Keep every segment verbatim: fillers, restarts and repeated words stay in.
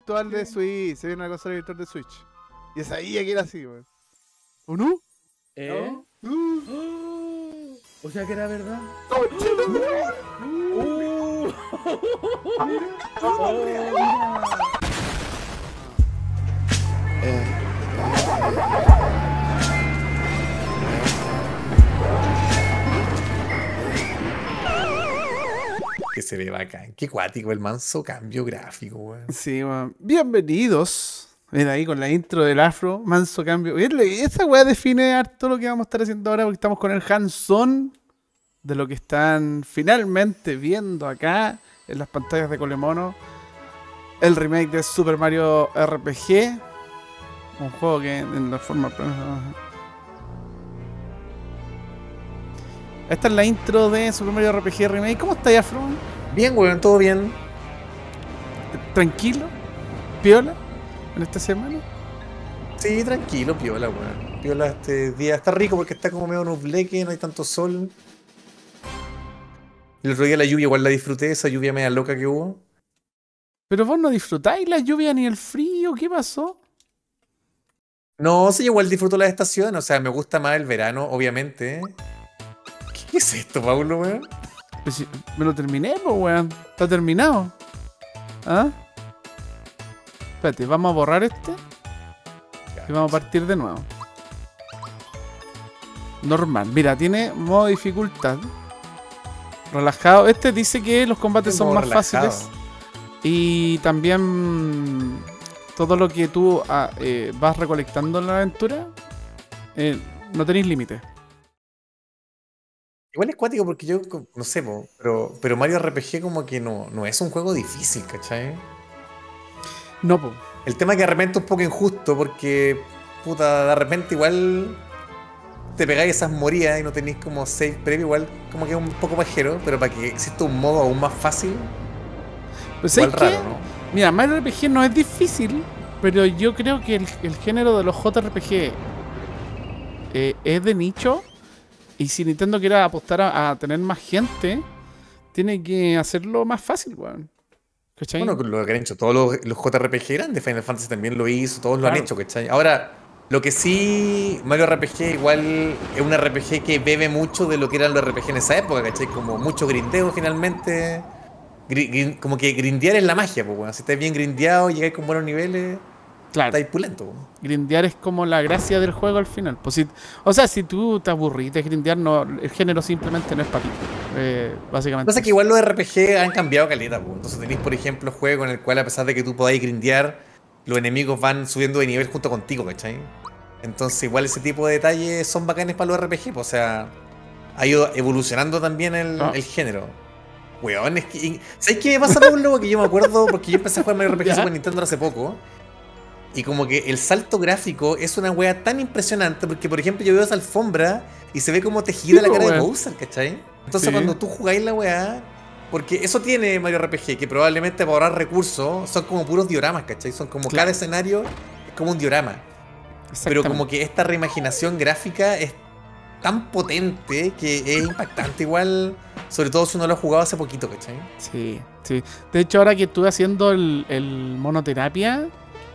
virtual de Switch. Se viene una consola virtual de Switch. Y sabía que era así, weón. ¿O no? ¿Eh? ¿No? Oh, o sea que era verdad. ¡Oh, chido, weón! Uh. Oh, mira. Que se ve bacán. Qué cuático el manso cambio gráfico, weón. Sí, weón. Bienvenidos. Ven ahí con la intro del afro, manso cambio. Esa weá define harto lo que vamos a estar haciendo ahora porque estamos con el hands-on de lo que están finalmente viendo acá en las pantallas de Colemono. El remake de Super Mario R P G. Un juego que en la forma... Esta es la intro de Super Mario R P G Remake. ¿Cómo está, Afro? Bien, weón, todo bien. ¿Tranquilo? ¿Piola? ¿En esta semana? Sí, tranquilo, piola, weón. Piola este día. Está rico porque está como medio nubleque, no hay tanto sol. El otro día la lluvia igual la disfruté, esa lluvia media loca que hubo. Pero vos no disfrutáis la lluvia ni el frío, ¿qué pasó? No, sí, igual disfruto la estación, o sea, me gusta más el verano, obviamente. ¿Qué es esto, Paulo, weón? Pues si, me lo terminé, pues, weón. Está terminado. ¿Ah? Espérate, vamos a borrar este. Y vamos a partir de nuevo. Normal. Mira, tiene modo dificultad. Relajado. Este dice que los combates son más relajado. fáciles. Y también todo lo que tú ah, eh, vas recolectando en la aventura, eh, no tenéis límite. Igual es cuático porque yo, no sé, po, pero, pero Mario R P G como que no, no es un juego difícil, ¿cachai? No, po. El tema es que de repente es un poco injusto porque, puta, de repente igual te pegáis esas moridas y no tenéis como save previo, igual como que es un poco pajero, pero para que exista un modo aún más fácil, pues igual es raro, que, ¿no? Mira, Mario R P G no es difícil, pero yo creo que el, el género de los J R P G eh, es de nicho. Y si Nintendo quiere apostar a, a tener más gente, tiene que hacerlo más fácil, weón. ¿Cachai? Bueno, lo que han hecho todos los, los J R P G grandes, Final Fantasy también lo hizo, todos Claro. lo han hecho, ¿cachai? Ahora, lo que sí, Mario R P G igual es un R P G que bebe mucho de lo que eran los R P G en esa época, ¿cachai? Como mucho grindeo finalmente. Gri, gri, como que grindear es la magia, pues, weón. Si estás bien grindeado, llegáis con buenos niveles, Claro. estáis pulento, weón. Grindear es como la gracia del juego al final. Pues si, o sea, si tú te aburrís de grindear, no, el género simplemente no es para ti. Eh, básicamente. Pasa que igual los R P G han cambiado caleta, pues. Entonces tenéis, por ejemplo, juegos en el cual a pesar de que tú podáis grindear, los enemigos van subiendo de nivel junto contigo, ¿cachai? Entonces igual ese tipo de detalles son bacanes para los R P G, pues, o sea, ha ido evolucionando también el, Ah. el género. Weón, es que... ¿Sabes qué me pasa, Pablo? Que yo me acuerdo, porque yo empecé a jugar Mario R P G Super Nintendo hace poco. Y como que el salto gráfico es una wea tan impresionante porque, por ejemplo, yo veo esa alfombra y se ve como tejida Sí, la cara wea. de Bowser, ¿cachai? Entonces Sí. cuando tú jugáis la weá, porque eso tiene Mario R P G, que probablemente para ahorrar recursos son como puros dioramas, ¿cachai? Son como Claro. cada escenario es como un diorama. Pero como que esta reimaginación gráfica es tan potente que es impactante igual, sobre todo si uno lo ha jugado hace poquito, ¿cachai? Sí, sí. De hecho, ahora que estuve haciendo el, el monoterapia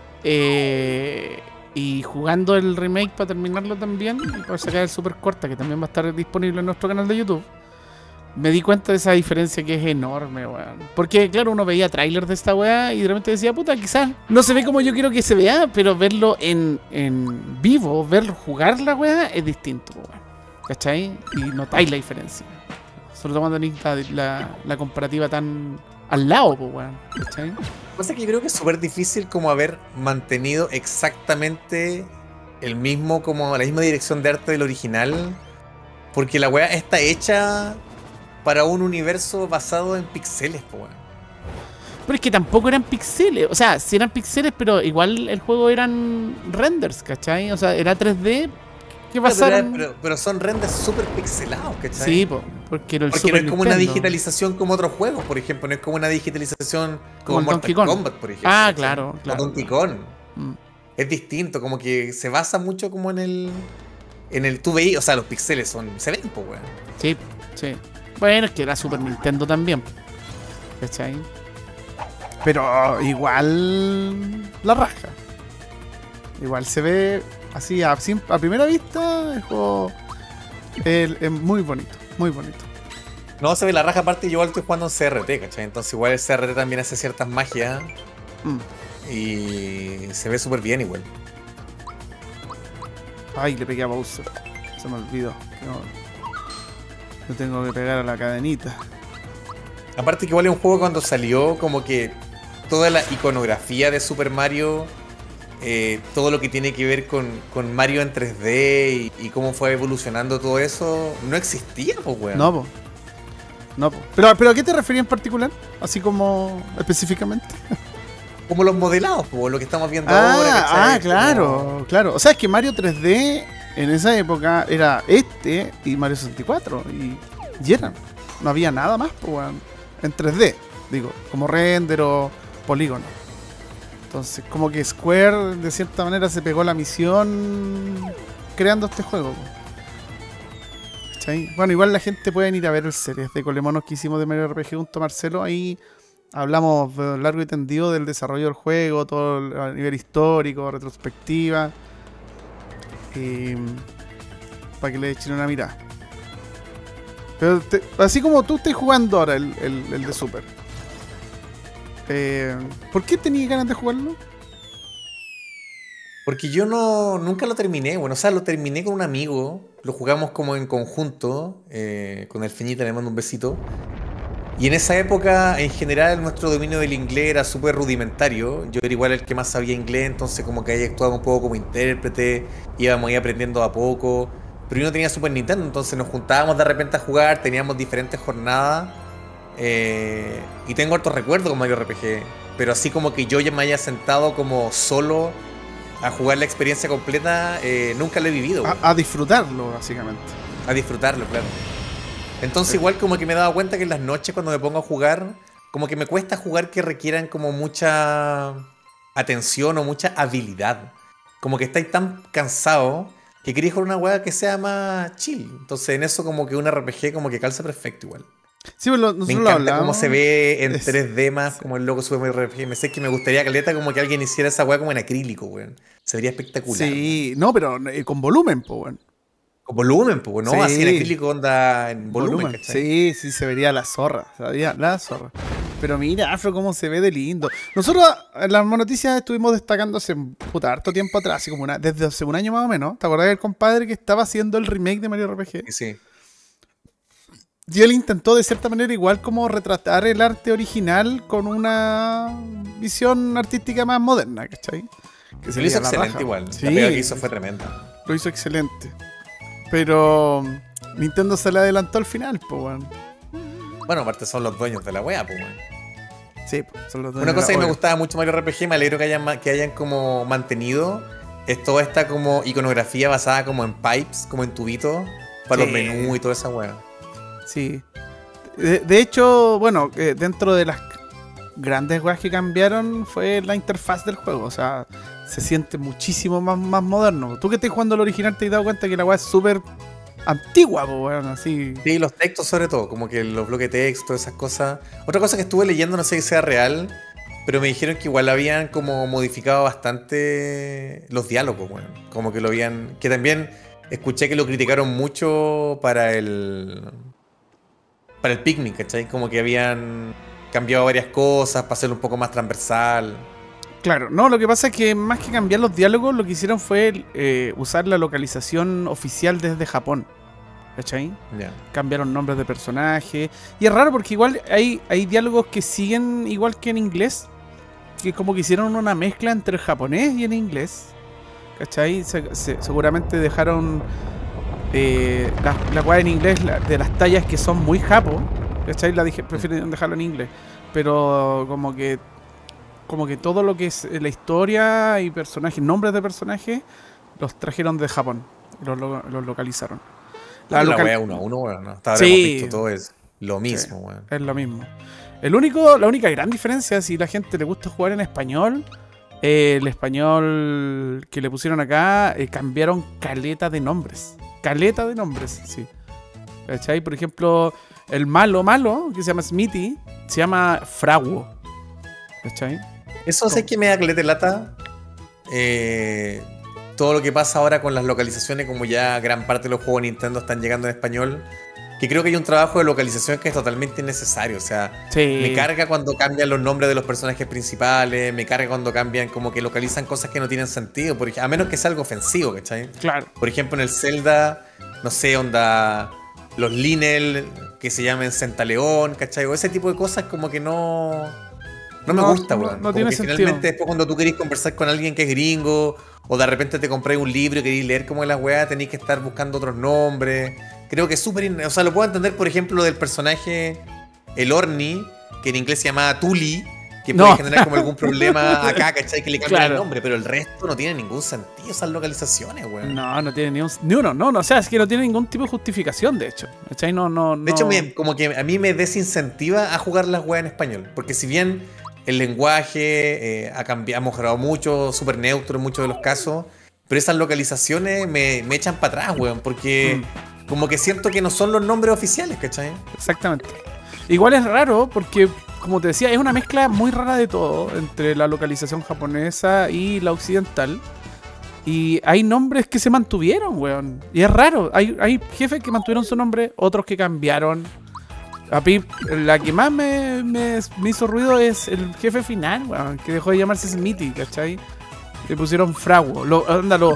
eh, y jugando el remake para terminarlo también, y para sacar el super corta, que también va a estar disponible en nuestro canal de YouTube, me di cuenta de esa diferencia que es enorme, weón. Porque, claro, uno veía trailers de esta weá y de repente decía, puta, quizás no se ve como yo quiero que se vea, pero verlo en, en vivo, verlo jugar la weá es distinto, weón. ¿Cachai? Y notáis la diferencia. Sobre todo cuando tenéis la, la, la comparativa tan al lado, pues, weón. ¿Cachai? Lo que pasa es que yo creo que es súper difícil como haber mantenido exactamente el mismo, como la misma dirección de arte del original, porque la weá está hecha para un universo basado en pixeles, po, weón. Pero es que tampoco eran pixeles. O sea, sí eran pixeles, pero igual el juego eran renders, ¿cachai? O sea, era tres D que Pero, pasaron... pero, pero son renders súper pixelados, ¿cachai? Sí, po, porque era el Porque no Super es como una Nintendo. digitalización como otros juegos, por ejemplo. No es como una digitalización como, Como el Mortal Donkey Kong. Kombat, por ejemplo. Ah, ¿cachai? claro, O claro. Donkey Kong. Mm. Es distinto, como que se basa mucho como en el... En el tú veis, o sea, los pixeles son... Se ven, pues, weón. Sí, sí. Bueno, es que era Super Nintendo también. ¿Cachai? Pero igual la raja. Igual se ve así a, sim- a primera vista el juego es, es muy bonito, muy bonito. No, se ve la raja aparte, yo igual estoy jugando en C R T, ¿cachai? Entonces igual el C R T también hace ciertas magias Mm. y se ve súper bien igual. Ay, le pegué a Bowser. Se me olvidó. Que no, no tengo que pegar a la cadenita. Aparte que igual es un juego cuando salió, como que toda la iconografía de Super Mario, eh, todo lo que tiene que ver con, con Mario en tres D y, y cómo fue evolucionando todo eso, no existía, pues, weón. No, po. No, po. Pero, pero ¿a qué te referías en particular? Así como específicamente. Como los modelados, pues, lo que estamos viendo Ah, ahora, ¿cachai? ah, claro, Como- claro. O sea, es que Mario tres D en esa época era este y Mario sesenta y cuatro. Y, y eran. No había nada más, pues, weón. En tres D, digo, como render o polígono. Entonces, como que Square de cierta manera se pegó la misión creando este juego, po. ¿Cachai? Bueno, igual la gente puede ir a ver el series de Colemonos que hicimos de Mario R P G junto a Marcelo. Ahí hablamos eh, largo y tendido del desarrollo del juego, todo el- a nivel histórico, retrospectiva. Y, para que le echen una mirada. Pero te- así como tú estás jugando ahora el, el- el de Super. Eh, ¿Por qué tenías ganas de jugarlo? Porque yo no nunca lo terminé, bueno, o sea, lo terminé con un amigo, lo jugamos como en conjunto, eh, con el Feñita, le mando un besito. Y en esa época, en general, nuestro dominio del inglés era súper rudimentario. Yo era igual el que más sabía inglés, entonces como que ahí actuaba un poco como intérprete, íbamos ahí aprendiendo a poco. Pero yo no tenía Super Nintendo, entonces nos juntábamos de repente a jugar, teníamos diferentes jornadas. eh, y tengo hartos recuerdos con Mario R P G. Pero así como que yo ya me haya sentado como solo a jugar la experiencia completa, eh, nunca lo he vivido, güey. A, a disfrutarlo, básicamente. A disfrutarlo, claro. Entonces igual como que me he dado cuenta que en las noches cuando me pongo a jugar, como que me cuesta jugar que requieran como mucha atención o mucha habilidad. Como que estáis tan cansados que queréis jugar una hueá que sea más chill. Entonces en eso como que un R P G como que calza perfecto igual. Sí, pues lo- Me nosotros lo encanta hablamos. cómo se ve en Es- tres D más, como el logo Super Mario R P G. Me sé que me gustaría, caleta, como que alguien hiciera esa hueá como en acrílico, weón. Se vería espectacular. Sí, no, pero eh, con volumen, pues, bueno. Con volumen, pues, ¿no? Sí. Así en acrílico onda en volumen, ¿cachai? Sí, sí, se vería la zorra. Se vería la zorra. Pero mira, Afro, cómo se ve de lindo. Nosotros en las noticias estuvimos destacando hace puta, harto tiempo atrás, así como una, desde hace un año más o menos. ¿Te acordás del compadre que estaba haciendo el remake de Mario R P G? Sí, sí. Y él intentó de cierta manera igual como retratar el arte original con una visión artística más moderna, ¿cachai? Que Se lo hizo sería la excelente raja. igual. Sí, La pega que hizo fue tremenda. lo hizo excelente. Pero Nintendo se le adelantó al final, pues, weón. Bueno, aparte son los dueños de la wea, pues, weón. Sí, pues, son los Una dueños cosa de que la me obra. gustaba mucho Mario R P G, me alegro que hayan, ma- que hayan como mantenido, es toda esta como iconografía basada como en pipes, como en tubitos, para Sí. los menús y toda esa wea. Sí. De, de hecho, bueno, eh, dentro de las grandes weas que cambiaron fue la interfaz del juego. O sea, se siente muchísimo más, más moderno. Tú que estás jugando el original te has dado cuenta que la wea es súper antigua, pues, weón, así. Sí, los textos sobre todo, como que los bloques de texto, esas cosas. Otra cosa que estuve leyendo, no sé si sea real, pero me dijeron que igual habían como modificado bastante los diálogos, bueno. Como que lo habían... Que también escuché que lo criticaron mucho para el... Para el picnic, ¿cachai? Como que habían cambiado varias cosas para hacerlo un poco más transversal. Claro, no, lo que pasa es que más que cambiar los diálogos, lo que hicieron fue eh, usar la localización oficial desde Japón. ¿Cachai? Ya. Cambiaron nombres de personajes. Y es raro porque igual hay, hay diálogos que siguen igual que en inglés. Que como que hicieron una mezcla entre el japonés y el inglés. ¿Cachai? Se- se- seguramente dejaron eh, la, la weá en inglés la- de las tallas que son muy japo. ¿Cachai? La dije, prefieren dejarlo en inglés. Pero como que como que todo lo que es la historia y personajes, nombres de personajes, los trajeron de Japón. Los, lo- los localizaron. La, local- wea uno a uno, weón, ¿no? Hasta ahora Sí. hemos visto todo es lo mismo, Sí. weón. Es lo mismo. El único, la única gran diferencia, si la gente le gusta jugar en español, eh, el español que le pusieron acá, eh, cambiaron caleta de nombres. Caleta de nombres, sí. ¿Cachai? Por ejemplo, el malo malo, que se llama Smithy, se llama Fraguo. ¿Cachai? Eso sé que me da caleta de lata. Eh, todo lo que pasa ahora con las localizaciones, como ya gran parte de los juegos de Nintendo están llegando en español, que creo que hay un trabajo de localización que es totalmente innecesario. O sea, Sí. me carga cuando cambian los nombres de los personajes principales, me carga cuando cambian, como que localizan cosas que no tienen sentido, por ej- a menos que sea algo ofensivo, ¿cachai? Claro. Por ejemplo, en el Zelda, no sé, onda, los Linel, que se llamen Centaleón, ¿cachai? O ese tipo de cosas como que no... No me No, gusta, no- weón. no Como tiene que sentido. finalmente después cuando tú querés conversar con alguien que es gringo, o de repente te compráis un libro y queréis leer como es la weá, tenéis que estar buscando otros nombres. Creo que es súper... in- O sea, lo puedo entender, por ejemplo, lo del personaje, el Orni, que en inglés se llamaba Tuli, que No. puede generar como algún problema acá, ¿cachai? Que le cambien Claro. el nombre, pero el resto no tiene ningún sentido esas localizaciones, weón. No, no tiene ni, un, ni uno. No, no, o sea, es que no tiene ningún tipo de justificación, de hecho. ¿Cachai? No, no, no. De hecho, me- como que a mí me desincentiva a jugar las weas en español. Porque si bien el lenguaje eh, ha cambiado, ha mejorado mucho, súper neutro en muchos de los casos, pero esas localizaciones me, me echan para atrás, weón. Porque como que siento que no son los nombres oficiales, ¿cachai? Exactamente. Igual es raro porque, como te decía, es una mezcla muy rara de todo entre la localización japonesa y la occidental. Y hay nombres que se mantuvieron, weón. Y es raro. Hay, hay jefes que mantuvieron su nombre, otros que cambiaron. A mí, la que más me, me, me hizo ruido es el jefe final, weón, que dejó de llamarse Smithy, ¿cachai? Le pusieron Frago. Lo, onda, lo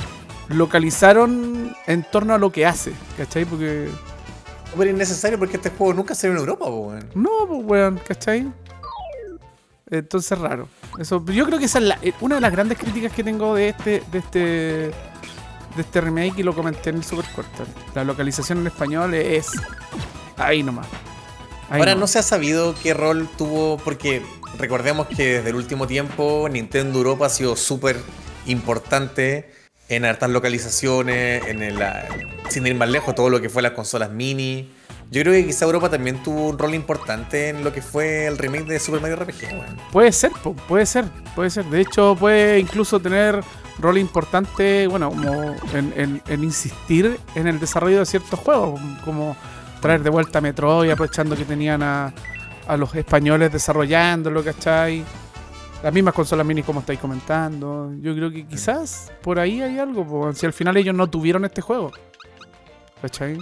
localizaron en torno a lo que hace, ¿cachai? Porque... Súper innecesario porque este juego nunca salió en Europa, po, weón. No, pues, weón, ¿cachai? Entonces raro. Eso, yo creo que esa es la- una de las grandes críticas que tengo de este, de este, de este remake, y lo comenté en el Super Corto. La localización en español es ahí nomás. Ahí Ahora no nomás. se ha sabido qué rol tuvo, porque recordemos que desde el último tiempo Nintendo Europa ha sido súper importante en hartas localizaciones, en el, ah, sin ir más lejos, todo lo que fue las consolas mini. Yo creo que quizá Europa también tuvo un rol importante en lo que fue el remake de Super Mario R P G, weón. Puede ser, po, puede ser, puede ser. De hecho, puede incluso tener rol importante, bueno, como en, en- en insistir en el desarrollo de ciertos juegos, como traer de vuelta a Metroid, aprovechando que tenían a, a los españoles desarrollándolo, ¿cachai? Las mismas consolas mini como estáis comentando. Yo creo que quizás por ahí hay algo, po, si al final ellos no tuvieron este juego, ¿cachai?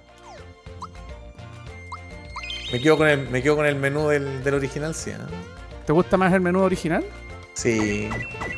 Me quedo con el, me quedo con el menú del, del original, sí. ¿eh? ¿Te gusta más el menú original? Sí.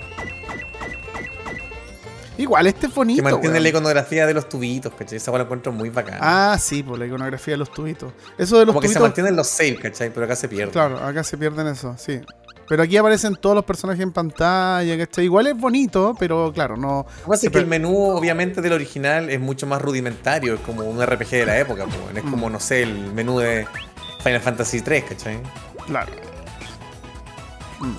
Igual, este es bonito. Que mantiene weón. la iconografía de los tubitos, ¿cachai? Esa weá la encuentro muy bacana. Ah, sí, por la iconografía de los tubitos. Eso de los Como que se tubitos, mantienen los save, ¿cachai? Pero acá se pierde. claro, acá se pierden eso, sí. Pero aquí aparecen todos los personajes en pantalla, ¿cachai? Igual es bonito, pero claro, no... Lo que pasa es que el menú, obviamente, del original es mucho más rudimentario, es como un R P G de la época, po. Es Mm. como, no sé, el menú de Final Fantasy tres, ¿cachai? Claro. Mm.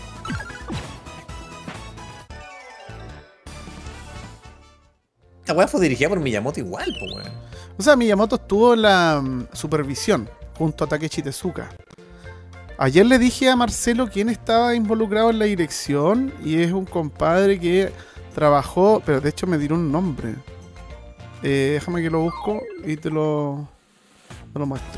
Esta weá fue dirigida por Miyamoto igual, po, weón. O sea, Miyamoto estuvo en la mm, supervisión junto a Takeshi Tezuka. Ayer le dije a Marcelo quién estaba involucrado en la dirección, y es un compadre que trabajó, pero de hecho me dieron un nombre. Eh, déjame que lo busco y te lo, te lo muestro.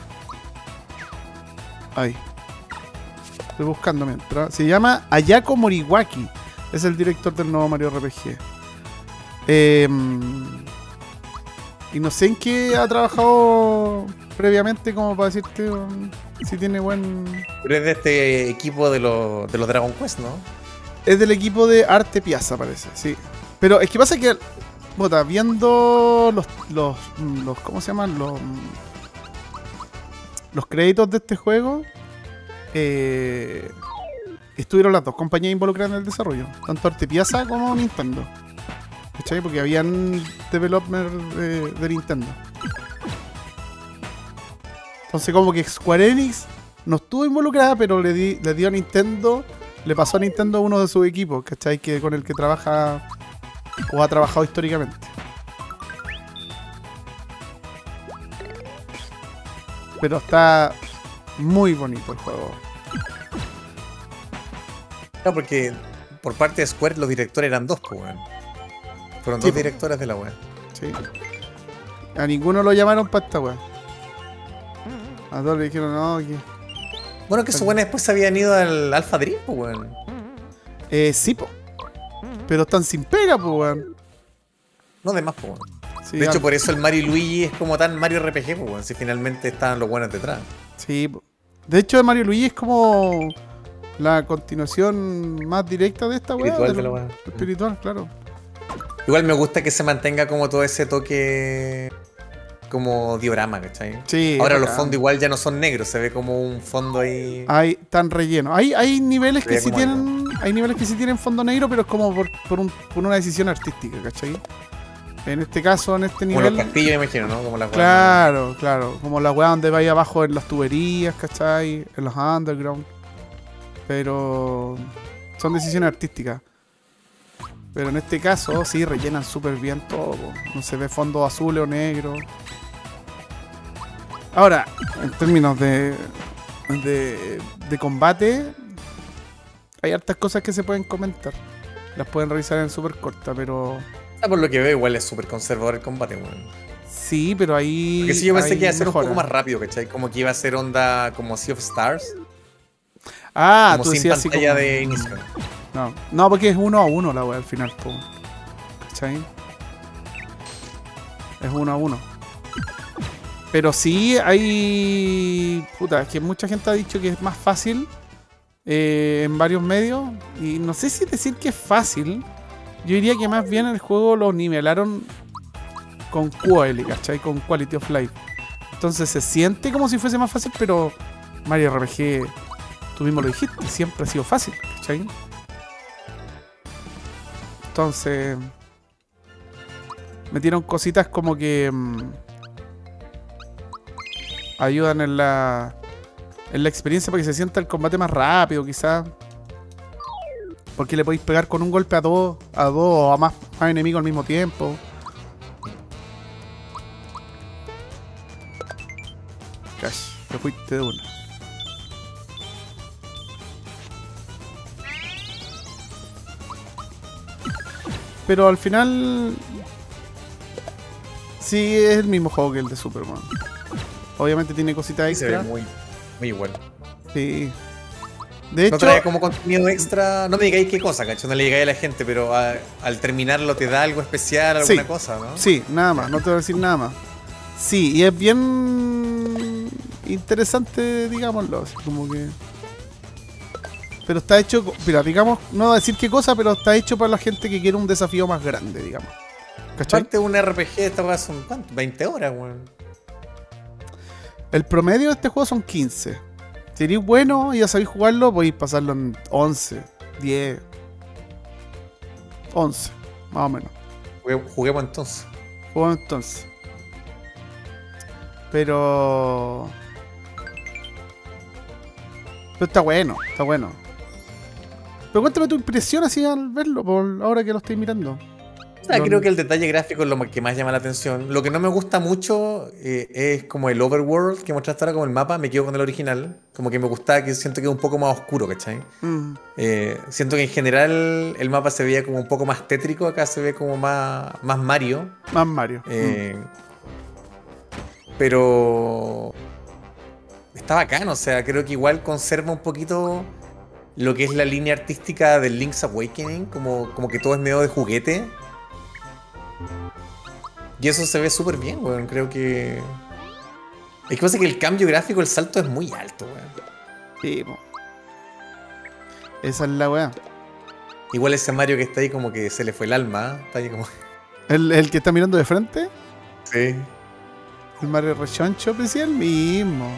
Ahí. Estoy buscando mientras. Se llama Ayako Moriwaki. Es el director del nuevo Mario R P G. Eh, y no sé en qué ha trabajado previamente, como para decirte um, si tiene buen... Pero es de este equipo de, los de los Dragon Quest, ¿no? Es del equipo de Arte Piazza, parece, sí. Pero es que pasa que, puta, viendo los, los, los ¿cómo se llaman? Los, los créditos de este juego, eh, estuvieron las dos compañías involucradas en el desarrollo, tanto Arte Piazza como Nintendo. ¿Cachai? Porque habían developers de, de Nintendo. Entonces como que Square Enix no estuvo involucrada, pero le, di, le dio a Nintendo, le pasó a Nintendo uno de sus equipos, ¿cachai? Que con el que trabaja o ha trabajado históricamente. Pero está muy bonito el juego. No, porque por parte de Square los directores eran dos, po, weón. Fueron Sí, dos po. directores de la weá. Sí. A ninguno lo llamaron para esta weá. A todos le dijeron, no, que Bueno, que esos buenos después se habían ido al Alpha Dream, pues, weón. Eh, sí, po. Pero están sin pega, po, weón. No de más, pues, weón. Sí, De hecho, al- por eso el Mario y Luigi es como tan Mario R P G, pues, weón. Si finalmente estaban los buenos detrás. Sí, po. De hecho, Mario y Luigi es como la continuación más directa de esta weá. Espiritual del- de la weá. Espiritual, claro. Igual me gusta que se mantenga como todo ese toque como diorama, ¿cachai? Sí. Ahora es los bacán. fondos igual ya no son negros, se ve como un fondo ahí. Hay tan relleno. Hay, hay niveles Se que ve sí como tienen. Hay niveles que sí tienen fondo negro, pero es como por, por, un- por una decisión artística, ¿cachai? En este caso, en este Como los nivel. castillos, me imagino, ¿no? Como las weas. Claro, claro. Como la weá donde vaya abajo en las tuberías, ¿cachai? En los underground. Pero son decisiones artísticas. Pero en este caso sí rellenan súper bien todo, po. No se ve fondo azul o negro. Ahora, en términos de, de, de combate, hay hartas cosas que se pueden comentar. Las pueden revisar en súper corta, pero... Ah, por lo que veo, igual es súper conservador el combate, weón. Sí, pero ahí... Porque si yo pensé hay que iba a ser un mejora. poco más rápido, ¿cachai? Como que iba a ser onda como Sea of Stars. Ah, como tú sin decías así pantalla como... de inicio. No, no, porque es uno a uno la wea al final, po. ¿Cachai? Es uno a uno. Pero sí hay... Puta, es que mucha gente ha dicho que es más fácil eh, en varios medios. Y no sé si decir que es fácil. Yo diría que más bien el juego lo nivelaron con Q L, ¿cachai? Con Quality of Life. Entonces se siente como si fuese más fácil, pero Mario R P G, tú mismo lo dijiste, siempre ha sido fácil, ¿cachai? Entonces metieron cositas como que mm, ayudan en la en la experiencia para que se sienta el combate más rápido, quizás. Porque le podéis pegar con un golpe a dos, a dos o a más, más enemigos al mismo tiempo. Cash, te fuiste de una. Pero al final sí es el mismo juego que el de Superman. Obviamente tiene cositas Y se ve extra. muy, muy igual. Sí. De No hecho, trae como contenido extra. No me digáis qué cosa, ¿cachai? No le digáis a la gente, pero a- al terminarlo te da algo especial, alguna Sí. cosa, ¿no? sí, nada más, no te voy a decir nada más. Sí, y es bien interesante, digámoslo, así como que... Pero está hecho, co- mira, digamos, no voy a decir qué cosa, pero está hecho para la gente que quiere un desafío más grande, digamos. ¿Cachai? Aparte un R P G, esta weá son ¿cuánto? veinte horas, weón. El promedio de este juego son quince. Si eres bueno y ya sabéis jugarlo, podéis pasarlo en once, diez, once, más o menos. Jugue- Juguemos entonces. Juego entonces. Pero... Pero está bueno, está bueno. Pero cuéntame tu impresión así al verlo, por ahora que lo estoy mirando. O sea, Lo- creo que el detalle gráfico es lo que más llama la atención. Lo que no me gusta mucho eh, es como el overworld que mostraste ahora, como el mapa. Me quedo con el original. Como que me gustaba, que siento que es un poco más oscuro, ¿cachai? Mm, Eh, siento que en general el mapa se veía como un poco más tétrico. Acá se ve como más, más Mario. más Mario. Eh, Pero está bacán, o sea, creo que igual conserva un poquito lo que es la línea artística del Link's Awakening, como, como que todo es medio de juguete. Y eso se ve súper bien, weón. Creo que. Es que pasa que el cambio gráfico, el salto es muy alto, weón. Mm, sí, po. Esa es la weá. Igual ese Mario que está ahí como que se le fue el alma, ¿eh? Está ahí como. El, el que está mirando de frente, Sí. el Mario Rechoncho, pues sí, el mismo.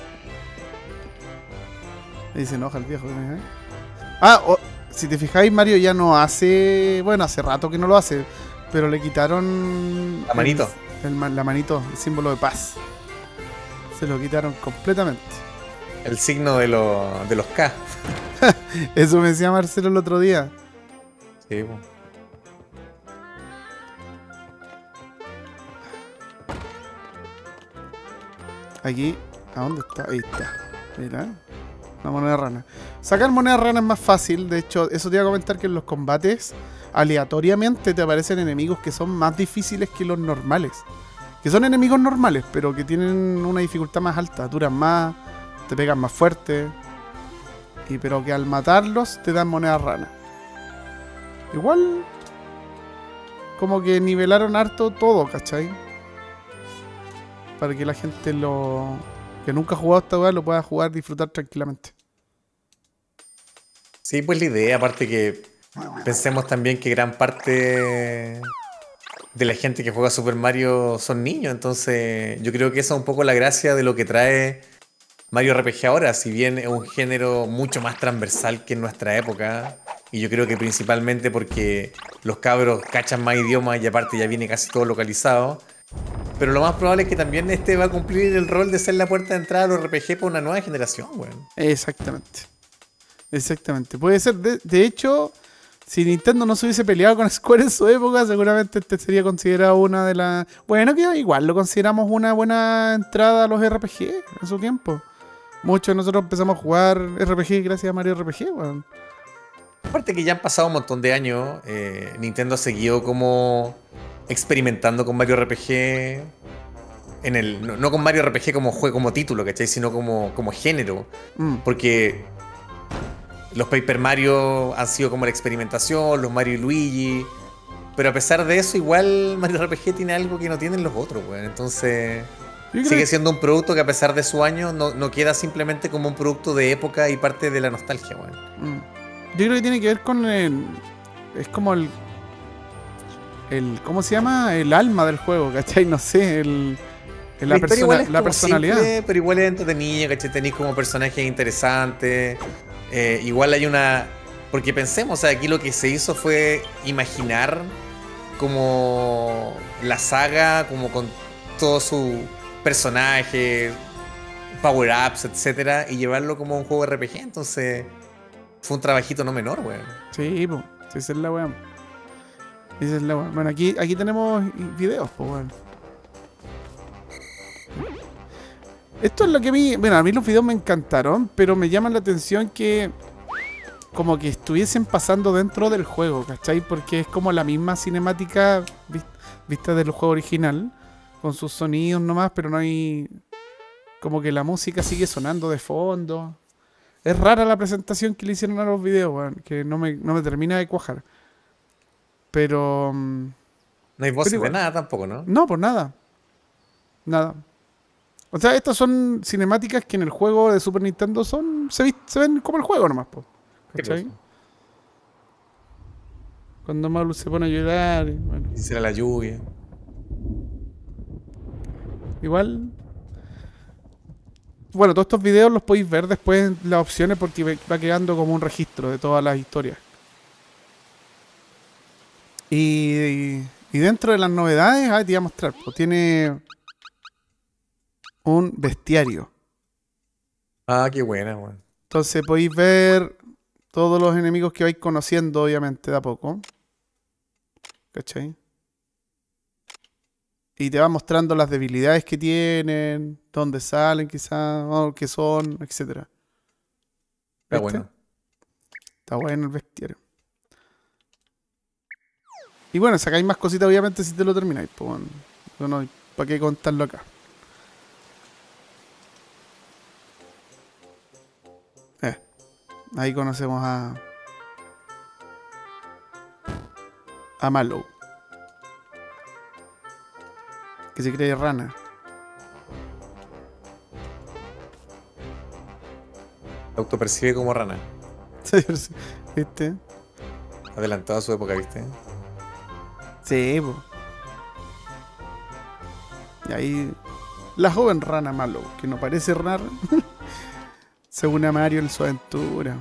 Ahí se enoja el viejo. ¿eh? Ah, o- si te fijáis, Mario ya no hace... Bueno, hace rato que no lo hace, pero le quitaron... La manito. El, el ma- la manito, el símbolo de paz. Se lo quitaron completamente. El signo de, los de los K. Eso me decía Marcelo el otro día. Sí, po. Aquí, ¿a dónde está? Ahí está. Mira, la moneda rana. Sacar moneda rana es más fácil. De hecho, eso te iba a comentar que en los combates, aleatoriamente te aparecen enemigos que son más difíciles que los normales. Que son enemigos normales, pero que tienen una dificultad más alta. Duran más, te pegan más fuerte. Y pero que al matarlos te dan monedas ranas. Igual, como que nivelaron harto todo, ¿cachai? Para que la gente lo que nunca ha jugado esta weá lo pueda jugar, disfrutar tranquilamente. Sí, pues la idea, aparte que pensemos también que gran parte de la gente que juega Super Mario son niños, entonces yo creo que esa es un poco la gracia de lo que trae Mario R P G ahora, si bien es un género mucho más transversal que en nuestra época, y yo creo que principalmente porque los cabros cachan más idiomas y aparte ya viene casi todo localizado, pero lo más probable es que también este va a cumplir el rol de ser la puerta de entrada a los R P G para una nueva generación, weón. Exactamente. Exactamente. Puede ser, de, de hecho, si Nintendo no se hubiese peleado con Square en su época, seguramente este sería considerado una de las... Bueno, que igual lo consideramos una buena entrada a los R P G en su tiempo. Muchos de nosotros empezamos a jugar R P G gracias a Mario R P G, weón. Aparte que ya han pasado un montón de años, eh, Nintendo ha seguido como experimentando con Mario R P G en el, no, no con Mario R P G como juego, como título, ¿cachai? Sino como, como género. Mm. Porque los Paper Mario han sido como la experimentación, los Mario y Luigi. Pero a pesar de eso, igual Mario R P G tiene algo que no tienen los otros, weón. Entonces sigue que... siendo un producto que a pesar de su año no, no queda simplemente como un producto de época y parte de la nostalgia, weón. Mm. Yo creo que tiene que ver con el... Es como el... el ¿cómo se llama? El alma del juego, ¿cachai? No sé, el... el la, la, persona, igual es la como personalidad. Simple, pero igual es entretenido, ¿cachai? Tenéis como personajes interesantes. Eh, igual hay una... Porque pensemos, o sea, aquí lo que se hizo fue imaginar como la saga, como con todos sus personajes, power-ups, etcétera, y llevarlo como un juego R P G. Entonces fue un trabajito no menor, weón. Sí, pues, esa es la weá. Esa es la weá. Bueno, aquí, aquí tenemos videos, pues, weón. Esto es lo que a mí... Bueno, a mí los videos me encantaron, pero me llaman la atención que... como que estuviesen pasando dentro del juego, ¿cachai? Porque es como la misma cinemática vista del juego original, con sus sonidos nomás, pero no hay... como que la música sigue sonando de fondo. Es rara la presentación que le hicieron a los videos, weón, que no me, no me termina de cuajar. Pero... No hay voces de nada tampoco, ¿no? No, pues nada. Nada. O sea, estas son cinemáticas que en el juego de Super Nintendo son se, se ven como el juego nomás, pues. ¿Cachai? Cuando Malu se pone a llorar. Y, bueno. Y será la lluvia. Igual. Bueno, todos estos videos los podéis ver después en las opciones porque va quedando como un registro de todas las historias. Y, y, y dentro de las novedades, ah, te voy a mostrar. Pues tiene un bestiario. Ah, qué buena, weón. Entonces podéis ver todos los enemigos que vais conociendo, obviamente, de a poco. ¿Cachai? Y te va mostrando las debilidades que tienen, dónde salen quizás, o qué son, etcétera. Está bueno. Está bueno el bestiario. Y bueno, sacáis más cositas, obviamente, si te lo termináis. Pues bueno, no, ¿para qué contarlo acá? Eh, ahí conocemos a... a Mallow. Que se cree rana. Se autopercibe como rana. ¿Viste? Adelantado a su época, ¿viste? Sí, po. Y ahí la joven rana Mallow, que no parece rana, se une a Mario en su aventura.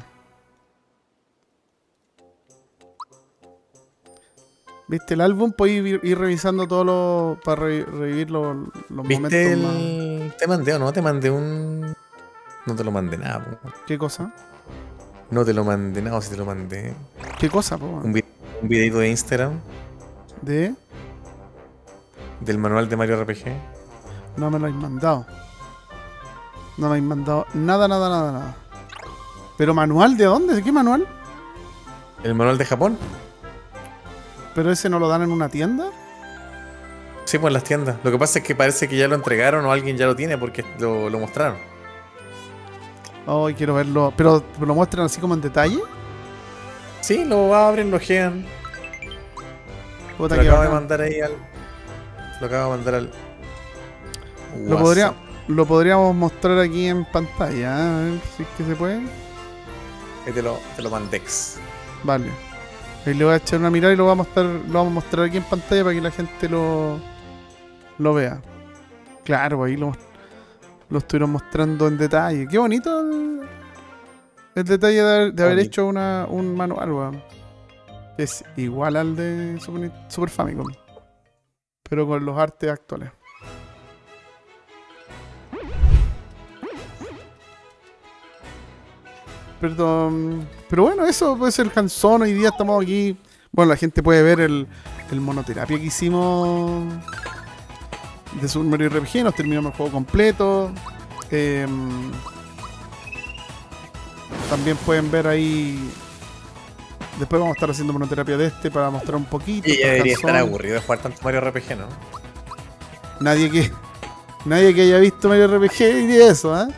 ¿Viste el álbum? Podéis ir, ir revisando todo lo para re, revivir los, los ¿Viste momentos el... más... Te mandé o no? Te mandé un... No te lo mandé nada, po. ¿Qué cosa? No te lo mandé nada, o si te lo mandé. ¿Qué cosa, po? Un, vi un videito de Instagram. ¿De? Del manual de Mario R P G. No me lo habéis mandado. No me habéis mandado nada, nada, nada, nada. ¿Pero manual de dónde? ¿De qué manual? ¿El manual de Japón? ¿Pero ese no lo dan en una tienda? Sí, pues en las tiendas. Lo que pasa es que parece que ya lo entregaron o alguien ya lo tiene porque lo, lo mostraron. Ay, quiero verlo. Pero lo muestran así como en detalle. Sí, lo abren, lo gean. Puta, Lo que acabo de bacán. mandar ahí al. Lo acabo de mandar al. Lo, WhatsApp. podría, lo podríamos mostrar aquí en pantalla, ¿eh? A ver si es que se puede. Ahí te lo, te lo mandex. Vale. Ahí le voy a echar una mirada y lo vamos a mostrar, lo vamos a mostrar aquí en pantalla para que la gente lo, lo vea. Claro, ahí lo, lo estuvieron mostrando en detalle. Qué bonito el, el detalle de, haber- de haber Bonito. hecho una, un manual, weón. Es igual al de Super, Super Famicom, pero con los artes actuales. Perdón. Pero bueno, eso puede ser Hanson. Hoy día estamos aquí. Bueno, la gente puede ver el, el monoterapia que hicimos de Super Mario R P G. Nos terminamos el juego completo. Eh, también pueden ver ahí. Después vamos a estar haciendo monoterapia de este para mostrar un poquito. Y ya para debería Hanson. estar aburrido de jugar tanto Mario R P G, ¿no? Nadie que nadie que haya visto Mario R P G diría eso, ¿eh?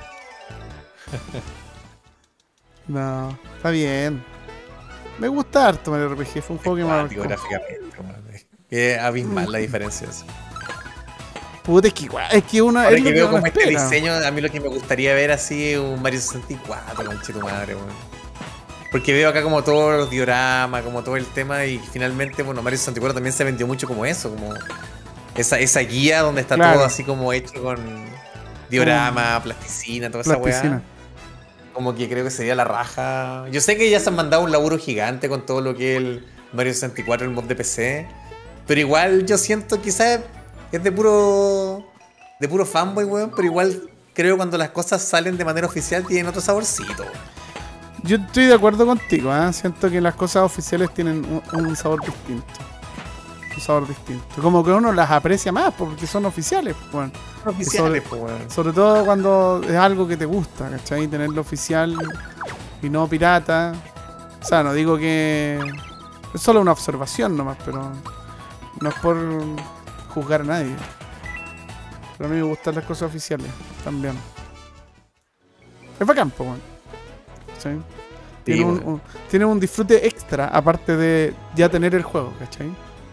No, está bien. Me gusta harto Mario R P G, fue un juego que me Cuático marcó. gráficamente, weón. Es que es abismal la diferencia. Puta, es que igual, es que una Ahora es que lo veo uno como este espera. diseño, a mí lo que me gustaría ver así es un Mario sesenta y cuatro, conche tu madre, weón. Porque veo acá como todos los dioramas, como todo el tema, y finalmente, bueno, Mario sesenta y cuatro también se vendió mucho como eso, como esa, esa guía donde está Claro. todo así como hecho con diorama, plasticina, toda esa Plasticina. weá. Como que creo que sería la raja. Yo sé que ya se han mandado un laburo gigante con todo lo que es el Mario sesenta y cuatro, el mod de P C. Pero igual yo siento quizás es de puro. de puro fanboy, weón. Pero igual creo que cuando las cosas salen de manera oficial tienen otro saborcito. Yo estoy de acuerdo contigo, ¿eh? Siento que las cosas oficiales tienen un, un sabor distinto. Un sabor distinto. Como que uno las aprecia más porque son oficiales, bueno. Oficiales, pues, weón. Sobre todo cuando es algo que te gusta, ¿cachai? Tenerlo oficial y no pirata. O sea, no digo que... Es solo una observación nomás, pero... No es por juzgar a nadie. Pero a mí me gustan las cosas oficiales también. Es bacán, po, weón. ¿Sí? Tiene, Sí, un, weón. un- tiene un disfrute extra, aparte de ya tener el juego, ¿cachai?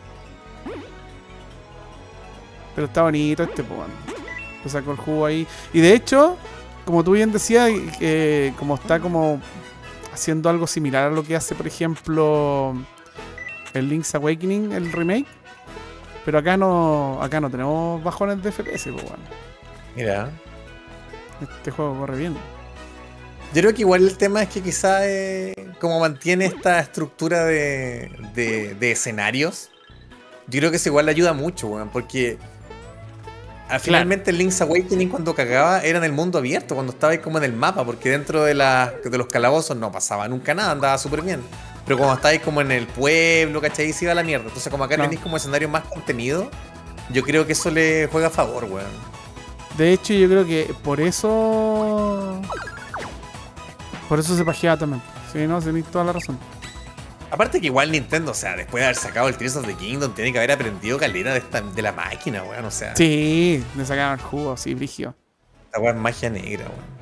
Pero está bonito este, po, weón. Le sacó el jugo ahí. Y de hecho, como tú bien decías, eh, como está como haciendo algo similar a lo que hace, por ejemplo, el Link's Awakening, el remake. Pero acá no acá no tenemos bajones de F P S, pues bueno. Mira. Este juego corre bien. Yo creo que igual el tema es que quizá eh, como mantiene esta estructura de, de, de escenarios, yo creo que eso igual le ayuda mucho, weón, porque ah, finalmente el Link's Awakening cuando cagaba era en el mundo abierto, cuando estaba ahí como en el mapa, porque dentro de, la, de los calabozos no pasaba nunca nada, andaba súper bien. Pero cuando estáis como en el pueblo, ¿cachai? Se iba a la mierda. Entonces como acá Claro. tenéis como escenario más contenido, yo creo que eso le juega a favor, weón. De hecho, yo creo que por eso. Por eso se pajeaba también. Sí, no, tenéis toda la razón. Aparte que igual Nintendo, o sea, después de haber sacado el Tears of the Kingdom, tiene que haber aprendido caleta de, esta, de la máquina, weón. O sea, Sí, le sacaban el jugo, sí, brigio. esta weón es magia negra, weón.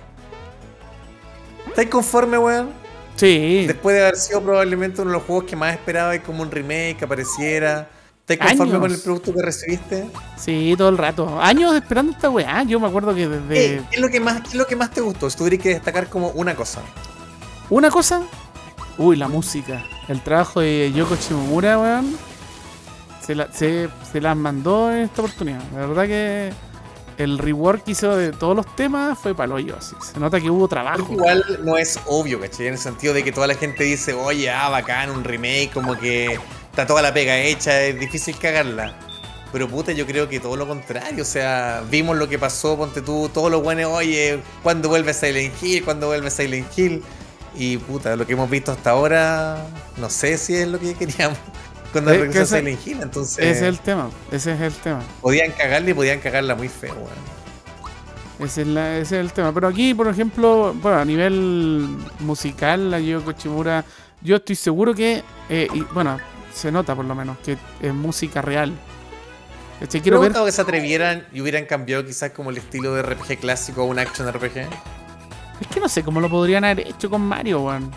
¿Estáis conforme, weón? Sí. Después de haber sido probablemente uno de los juegos que más esperaba y como un remake que apareciera. ¿Estáis conforme Años. con el producto que recibiste? Sí, todo el rato. Años esperando esta weá. Yo me acuerdo que desde. Eh, ¿qué, es lo que más, ¿Qué es lo que más te gustó? Si tuvieras que destacar como una cosa. Una cosa. Uy, la música. El trabajo de Yoko Shimomura, weón. Se, la, se, se las mandó en esta oportunidad. La verdad que el rework que hizo de todos los temas fue paloyo. Así. Se nota que hubo trabajo. Porque igual no es obvio, ¿cachai? En el sentido de que toda la gente dice, oye, ah, bacán, un remake, como que está toda la pega hecha, es difícil cagarla. Pero puta, yo creo que todo lo contrario, o sea, vimos lo que pasó, ponte tú, todos los buenos, oye, ¿cuándo vuelve Silent Hill? ¿Cuándo vuelve Silent Hill? Y puta, lo que hemos visto hasta ahora, no sé si es lo que queríamos cuando Es que regresó ese- Silent Hill, entonces Ese es el tema. Ese es el tema. podían cagarla y podían cagarla muy feo, weón. Ese es, la- ese es el tema. Pero aquí, por ejemplo, bueno, a nivel musical, la Yoko Shimomura, yo estoy seguro que, eh, y, bueno, se nota por lo menos, que es música real. Este, ¿Te quiero ver. gustado que se atrevieran y hubieran cambiado quizás como el estilo de R P G clásico a un action R P G? Es que no sé cómo lo podrían haber hecho con Mario, weón.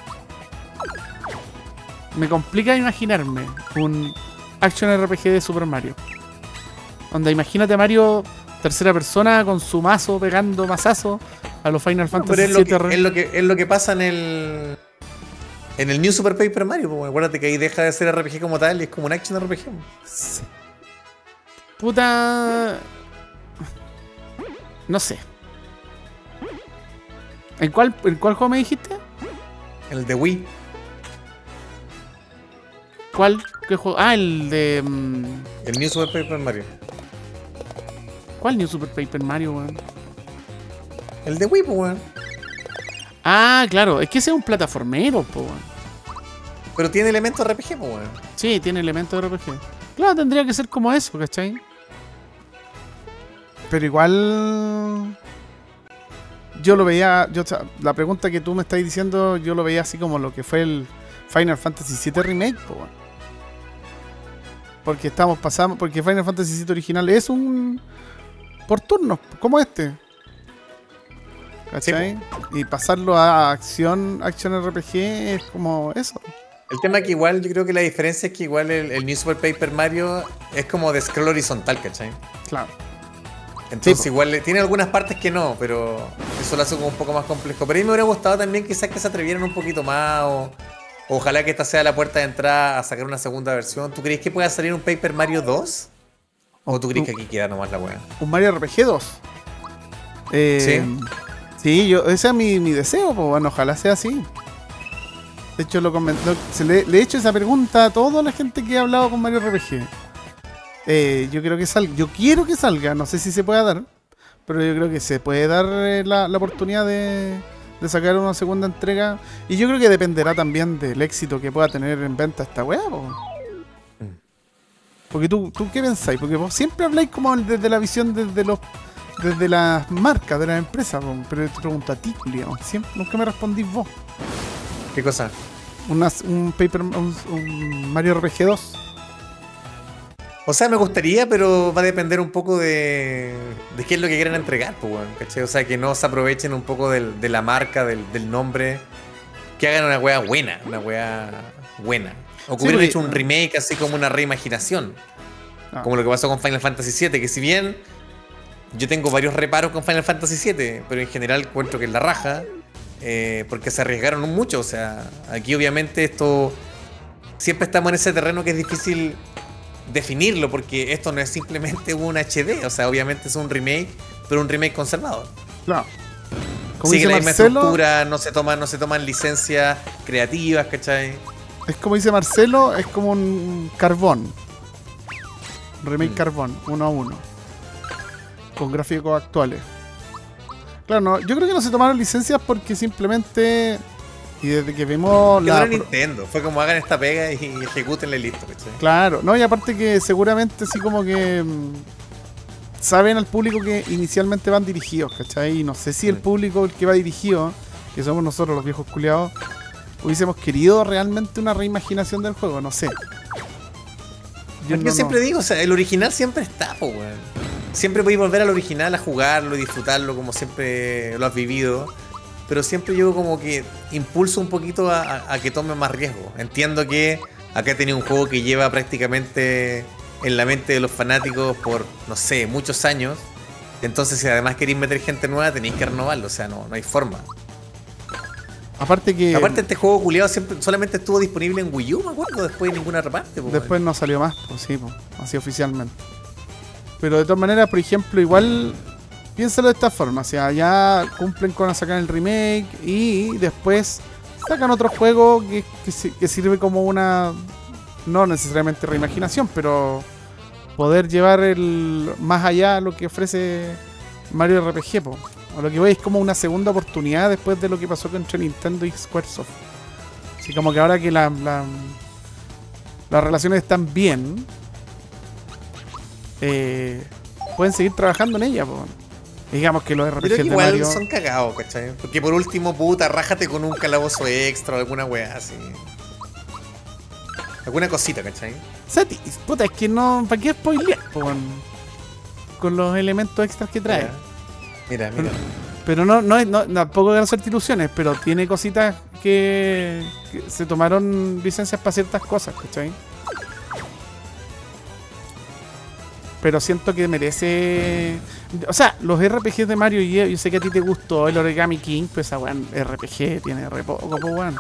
Me complica imaginarme un Action R P G de Super Mario. Onda, imagínate a Mario tercera persona con su mazo pegando mazazo a los Final No, Fantasy pero es lo, siete. que, es, lo que, es lo que pasa en el. En el New Super Paper Mario, pues, acuérdate que ahí deja de ser R P G como tal y es como un Action R P G. Sí. Puta. No sé. ¿En cuál, ¿En cuál juego me dijiste? El de Wii. ¿Cuál? ¿Qué juego? Ah, el de. mm, El New Super Paper Mario. ¿Cuál New Super Paper Mario, weón? El de Wii, pues, weón. Ah, claro, es que ese es un plataformero, po, weón. Pero tiene elementos R P G, pues, weón. Sí, tiene elementos de R P G. Claro, tendría que ser como eso, ¿cachai? Pero igual. Yo lo veía. Yo, o sea, la pregunta que tú me estás diciendo, yo lo veía así como lo que fue el Final Fantasy siete Remake, po, weón. Porque estamos pasando. Porque Final Fantasy siete original es un. Por turnos, como este. ¿Cachai? Sí, y pasarlo a acción, acción R P G es como eso. El tema es que igual, yo creo que la diferencia es que igual el, el New Super Paper Mario es como de scroll horizontal, ¿cachai? Claro. Entonces Sí, igual tiene algunas partes que no, pero eso lo hace como un poco más complejo. Pero a mí me hubiera gustado también quizás que se atrevieran un poquito más o, o ojalá que esta sea la puerta de entrada a sacar una segunda versión. ¿Tú crees que pueda salir un Paper Mario dos? ¿O tú crees que aquí queda nomás la wea? Un Mario R P G dos. Eh, Sí. Sí, yo, ese es mi, mi deseo, pues bueno, ojalá sea así. De hecho, lo comentó, se le, le he hecho esa pregunta a toda la gente que ha hablado con Mario R P G. Eh, yo creo que salga, yo quiero que salga, no sé si se pueda dar, pero yo creo que se puede dar eh, la, la oportunidad de, de sacar una segunda entrega. Y yo creo que dependerá también del éxito que pueda tener en venta esta weá, po. Porque tú, tú, ¿qué pensáis? Porque vos siempre habláis como desde la visión desde los desde las marcas, de las empresas, po. Pero te pregunto a ti, Julián, siempre, nunca me respondís vos. ¿Qué cosa? Una, un Paper un, un Mario R P G dos. O sea, me gustaría, pero va a depender un poco de, de qué es lo que quieran entregar, pues, bueno, ¿cachai? O sea, que no se aprovechen un poco del, de la marca, del, del nombre. Que hagan una wea buena, una wea buena. O que Sí, hubieran porque- hecho un remake así como una reimaginación. Ah. Como lo que pasó con Final Fantasy siete, que si bien yo tengo varios reparos con Final Fantasy siete, pero en general encuentro que es la raja, eh, porque se arriesgaron mucho. O sea, aquí obviamente esto... Siempre estamos en ese terreno que es difícil definirlo, porque esto no es simplemente un H D, o sea, obviamente es un remake, pero un remake conservado. Claro. Como Sigue dice la misma Marcelo, estructura, no se toman, no se toman licencias creativas, ¿cachai? es como dice Marcelo, es como un carbón. Un remake Mm. carbón, uno a uno. Con gráficos actuales. Claro, no, yo creo que no se tomaron licencias porque simplemente. Y desde que vimos Que la. no era pro- Nintendo, fue como hagan esta pega y ejecútenla y listo, ¿cachai? Claro, no, y aparte que seguramente así como que. mm, saben al público que inicialmente van dirigidos, ¿cachai? Y no sé si el Mm. público el que va dirigido, que somos nosotros los viejos culiados, hubiésemos querido realmente una reimaginación del juego, no sé. Yo, no- siempre no. digo, o sea, el original siempre está, po, weón. Siempre podéis volver al original a jugarlo y disfrutarlo como siempre lo has vivido. Pero siempre yo como que impulso un poquito a, a- a que tome más riesgo. Entiendo que acá tenía un juego que lleva prácticamente en la mente de los fanáticos por, no sé, muchos años. Entonces, si además queréis meter gente nueva, tenéis que renovarlo. O sea, no, no hay forma. Aparte que Aparte, este juego culiado siempre solamente estuvo disponible en Wii U, me acuerdo, después de ninguna otra parte. po, después no salió más, pues sí, pues, así oficialmente. Pero de todas maneras, por ejemplo, igual piénsalo de esta forma, o sea, ya cumplen con sacar el remake y después sacan otro juego que, que, si- que sirve como una, no necesariamente reimaginación, pero poder llevar el más allá lo que ofrece Mario R P G, po. A lo que voy es como una segunda oportunidad después de lo que pasó entre Nintendo y Squaresoft. Así como que ahora que la, la- las relaciones están bien, eh, pueden seguir trabajando en ella, po. Digamos que los R P Pero Gs que de igual Mario... son cagados, ¿cachai? Porque por último, puta, rájate con un calabozo extra o alguna weá así. Alguna cosita, ¿cachai? Sati, puta, es que no... ¿Para qué spoilear, po, con, con los elementos extras que trae? Mira, mira. mira. Pero no, no, es- no tampoco quiero hacerte ilusiones, pero tiene cositas que, que se tomaron licencias para ciertas cosas, ¿cachai? Pero siento que merece... O sea, los R P Gs de Mario, y yo, yo sé que a ti te gustó el Origami King, pues esa weón R P G tiene re poco, pues weón.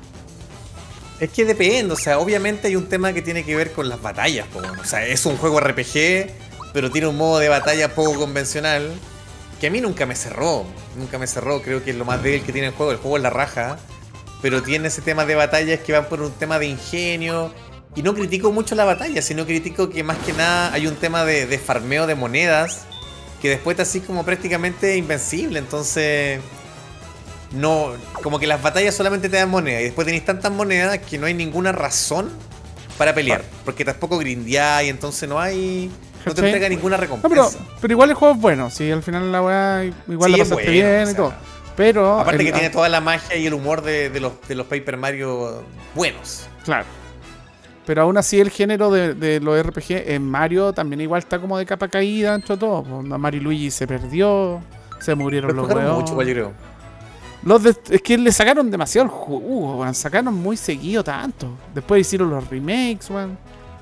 Es que depende, o sea, obviamente hay un tema que tiene que ver con las batallas, po, weón. O sea, es un juego R P G, pero tiene un modo de batalla poco convencional, que a mí nunca me cerró, nunca me cerró, creo que es lo más débil que tiene el juego, el juego es la raja, pero tiene ese tema de batallas que van por un tema de ingenio, y no critico mucho la batalla, sino critico que más que nada hay un tema de, de farmeo de monedas, que después te así como prácticamente invencible, entonces... No, como que las batallas solamente te dan moneda y después tenéis tantas monedas que no hay ninguna razón para pelear. Porque tampoco grindeás y entonces no hay. No te ¿Cachai? entrega ninguna No, recompensa. pero, pero igual el juego es bueno, sí, al final la weá igual Sí, la es pasaste bueno, bien o y sea, todo. Pero. Aparte el- que tiene ah, toda la magia y el humor de, de los, de los Paper Mario buenos. Claro. Pero aún así el género de, de los R P G en Mario también igual está como de capa caída dentro de todo. Pues, Mario y Luigi se perdió, se murieron Pero los jugaron weones. mucho, igual, yo creo. Los de- es que le sacaron demasiado el jugo, weón. Sacaron muy seguido tanto. Después hicieron los remakes, weón.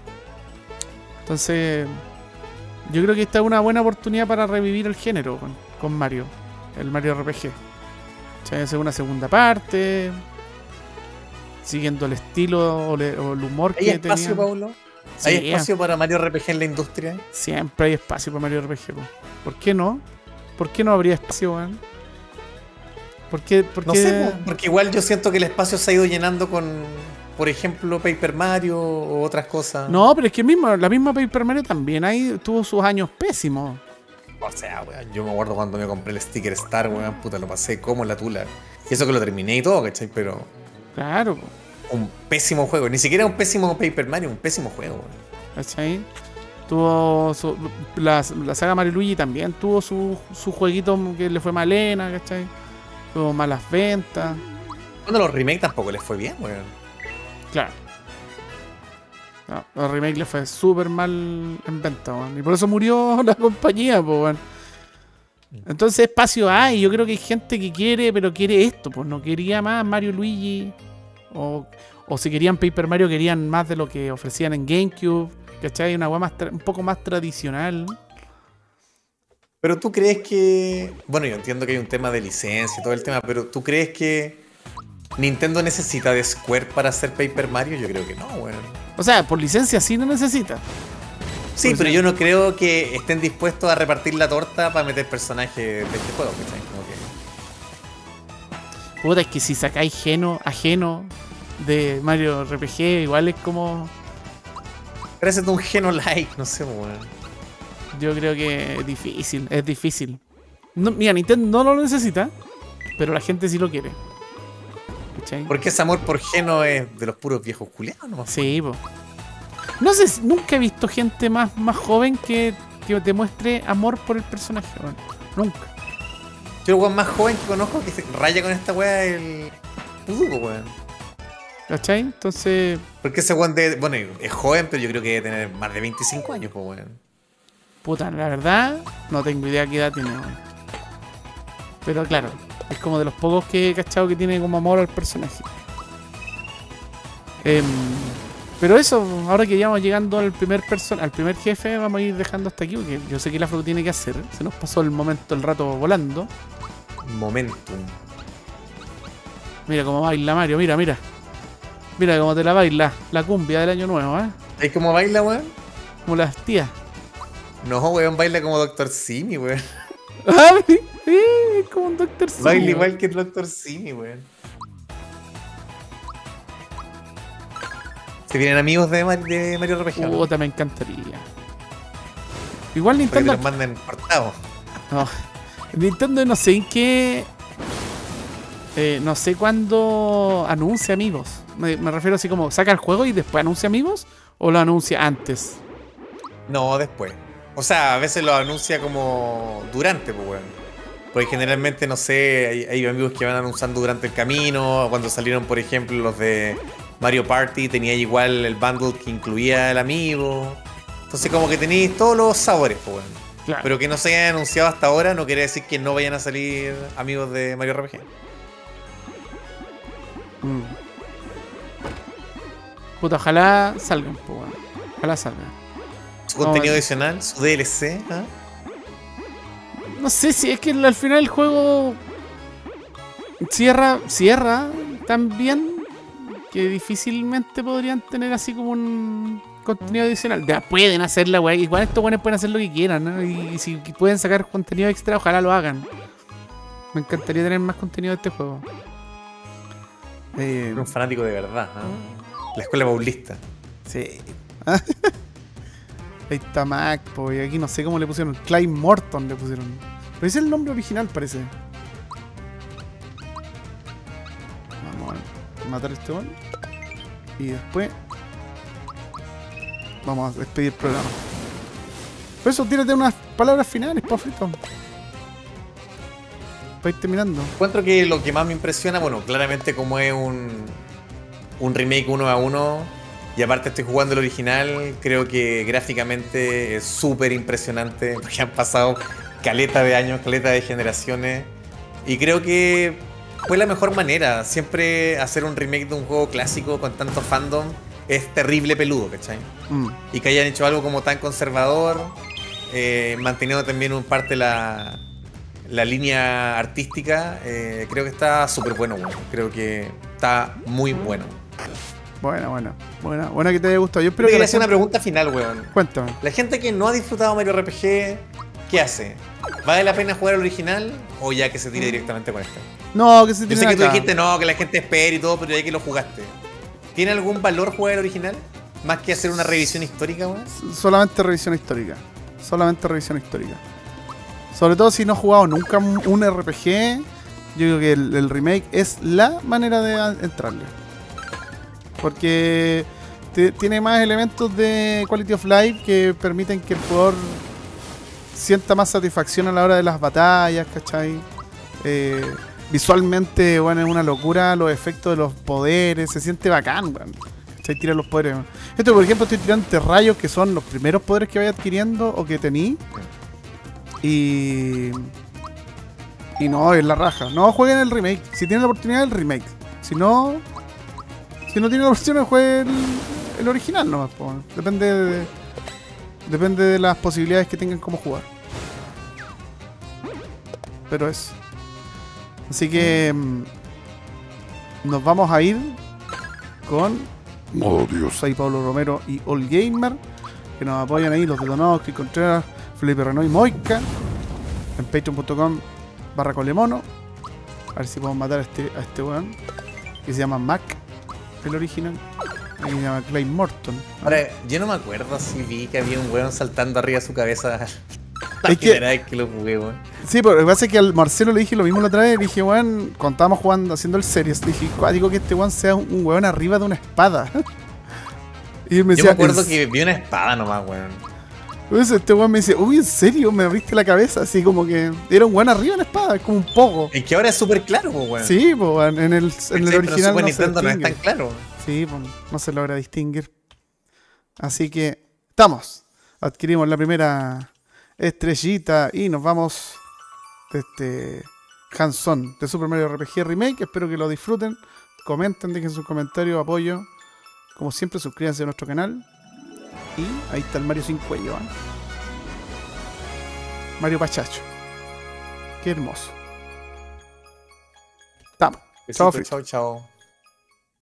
Entonces, yo creo que esta es una buena oportunidad para revivir el género con, con Mario. El Mario R P G. O sea, hacer una segunda parte. Siguiendo el estilo o, le- o el humor ¿Hay que espacio, tenía. Paulo? Sí, ¿Hay espacio para Mario R P G en la industria? Siempre hay espacio para Mario R P G, po. ¿Por qué no? ¿Por qué no habría espacio, weón? ¿Por qué? por No qué- sé, po, porque igual yo siento que el espacio se ha ido llenando con, por ejemplo, Paper Mario o otras cosas. No, pero es que mismo, la misma Paper Mario también ahí tuvo sus años pésimos. O sea, weón, yo me acuerdo cuando me compré el sticker Star, weón, puta, lo pasé como en la tula. Y eso que lo terminé y todo, ¿cachai? Pero Claro, po, un pésimo juego. Ni siquiera un pésimo Paper Mario, un pésimo juego, weón. ¿cachai? Tuvo su, la, la saga Mario y Luigi también tuvo su, su jueguito que le fue malena, ¿cachai? Tuvo malas ventas. Bueno, los remakes tampoco les fue bien, weón. Claro. No, el remake le fue súper mal en venta, weón. Y por eso murió la compañía, pues, weón. Entonces espacio hay. Yo creo que hay gente que quiere, pero quiere esto, pues no quería más Mario y Luigi. O, o si querían Paper Mario, querían más de lo que ofrecían en GameCube. ¿Cachai? Una weá más tra- un poco más tradicional. Pero tú crees que... Bueno, yo entiendo que hay un tema de licencia y todo el tema, pero ¿tú crees que Nintendo necesita de Square para hacer Paper Mario? Yo creo que no, weón. O sea, por licencia sí no necesita. Sí, Pues pero sí. yo no creo que estén dispuestos a repartir la torta para meter personajes de este juego, ¿cachai? Como que... Puta, es que si sacáis geno, ajeno de Mario R P G, igual es como... Parece un Geno-like, no sé, weón. Yo creo que es difícil, es difícil. No, mira, Nintendo no lo necesita, pero la gente sí lo quiere. ¿Cachai? Porque ese amor por Geno es de los puros viejos culiados, ¿no? Sí, po. No sé, si- nunca he visto gente más, más joven que, que demuestre amor por el personaje, weón. Nunca. Yo el weón más joven que conozco que se raya con esta weá es el Puduco, weón. ¿Cachai? Entonces, Porque ese weón de, bueno, es joven, pero yo creo que debe tener más de veinticinco años, pues weón. puta, la verdad, no tengo idea qué edad tiene, weón. Pero claro, es como de los pocos que he cachado que tiene como amor al personaje. Em, pero eso, ahora que ya vamos llegando al primer person al primer jefe, vamos a ir dejando hasta aquí, porque yo sé que la fruta tiene que hacer. Se nos pasó el momento, el rato volando. Momentum. Mira cómo baila Mario, mira, mira. Mira cómo te la baila, la cumbia del año nuevo, ¿eh? ¿Sabes cómo baila, weón? Como las tías. No, weón, baila como Doctor Simi, weón. ¡Ah! Sí, es como un Doctor Simi. Baila igual que el Doctor Simi, weón. ¿Se vienen amigos de, Mar- de Mario R P G? ¿no? Puta, me encantaría. Igual Para que te Nintendo. los manden cortados. No, Nintendo no sé en qué. Eh, no sé cuándo anuncia amigos. Me, me refiero así como, ¿saca el juego y después anuncia amigos? ¿O lo anuncia antes? No, después. O sea, a veces lo anuncia como durante, pues, weón. Porque generalmente, no sé, hay, hay amigos que van anunciando durante el camino. Cuando salieron, por ejemplo, los de Mario Party, tenía igual el bundle que incluía el amigo. Entonces, como que tenéis todos los sabores, pues, weón. Claro. Pero que no se hayan anunciado hasta ahora no quiere decir que no vayan a salir amigos de Mario R P G. Mm. Puta, ojalá salgan, po, weón. Ojalá salgan. Su No, contenido bueno. adicional, su D L C. ¿Ah? No sé si es que al final el juego cierra, cierra tan bien que difícilmente podrían tener así como un contenido adicional. Ya pueden hacerla, wey. Igual estos buenos pueden hacer lo que quieran, ¿no? Y, y si pueden sacar contenido extra, ojalá lo hagan. Me encantaría tener más contenido de este juego. Eh, Era un fanático de verdad. ¿ah? La escuela paulista. sí. Ahí está Mac, po, y aquí no sé cómo le pusieron. Clive Morton le pusieron. Pero ese es el nombre original, parece. Vamos a matar a este one. Y después vamos a despedir el programa. Por eso, tírate unas palabras finales, po, Frito. Para ir terminando. Encuentro que lo que más me impresiona, bueno, claramente como es un, un remake uno a uno, y aparte estoy jugando el original, creo que gráficamente es súper impresionante, porque han pasado caleta de años, caleta de generaciones, y creo que fue la mejor manera. Siempre hacer un remake de un juego clásico con tanto fandom es terrible peludo, ¿cachai? Mm. Y que hayan hecho algo como tan conservador, eh, manteniendo también un parte la, la línea artística, eh, creo que está súper bueno, bueno. Creo que está muy bueno. Bueno, bueno. Buena, buena que te haya gustado. Yo Pero espero que quería la hacer una gente... pregunta final, weón. Cuéntame. La gente que no ha disfrutado Mario R P G, ¿qué hace? ¿Vale la pena jugar el original o ya que se tire directamente con este? No, que se Yo tiene sé que tú acá. dijiste no, que la gente espere y todo, pero ya que lo jugaste. ¿Tiene algún valor jugar el original? Más que hacer una revisión histórica, weón. Solamente revisión histórica. Solamente revisión histórica. Sobre todo si no has jugado nunca un un R P G, yo creo que el, el remake es la manera de a- entrarle. Porque te- tiene más elementos de quality of life que permiten que el jugador sienta más satisfacción a la hora de las batallas, ¿cachai? Eh, visualmente, bueno, es una locura los efectos de los poderes, se siente bacán, weón. ¿Cachai? Tira los poderes, weón. Esto, por ejemplo, estoy tirando rayos que son los primeros poderes que vaya adquiriendo o que tení. Y. Y no, es la raja. No jueguen el remake. Si tienen la oportunidad, el remake. Si no. Si no tienen la opción, jueguen el, el original nomás, po. Depende de. Depende de las posibilidades que tengan como jugar. Pero eso. Así que. mm, Nos vamos a ir con. Oh, Dios. Soy Pablo Romero y All Gamer, que nos apoyan ahí, los detonados, Chris Contreras, Felipe Renault y Moica, en patreon punto com barra colemono. A ver si podemos matar a este, a este weón, que se llama Mac, el original. Aquí se llama Clay Morton. Ahora, yo no me acuerdo si vi que había un weón saltando arriba de su cabeza la Es que- primera vez que lo jugué, weón. Sí, pero lo que pasa es que al Marcelo le dije lo mismo la otra vez. Le dije, weón, cuando estábamos jugando, haciendo el series, le dije, digo que este weón sea un, un weón arriba de una espada. Y él me Yo decía, me acuerdo "¿En que vi una espada nomás, weón. Entonces este weón me dice, uy, ¿en serio? Me abriste la cabeza, así como que era un weón arriba en la espada, es como un poco. Es que ahora es súper claro, pues, weón. Sí, pues en el, en el ¿Cachai? Pero original Super no se Nintendo no es tan distingue. claro. Sí, pues no se logra distinguir. Así que estamos. Adquirimos la primera estrellita y nos vamos de este hands-on de Super Mario R P G Remake. Espero que lo disfruten. Comenten, dejen sus comentarios, apoyo. Como siempre, suscríbanse a nuestro canal. Y ahí está el Mario sin cuello, ¿eh? Mario Pachacho. Qué hermoso. Estamos. Chao, Besito, Frito. chao, chao.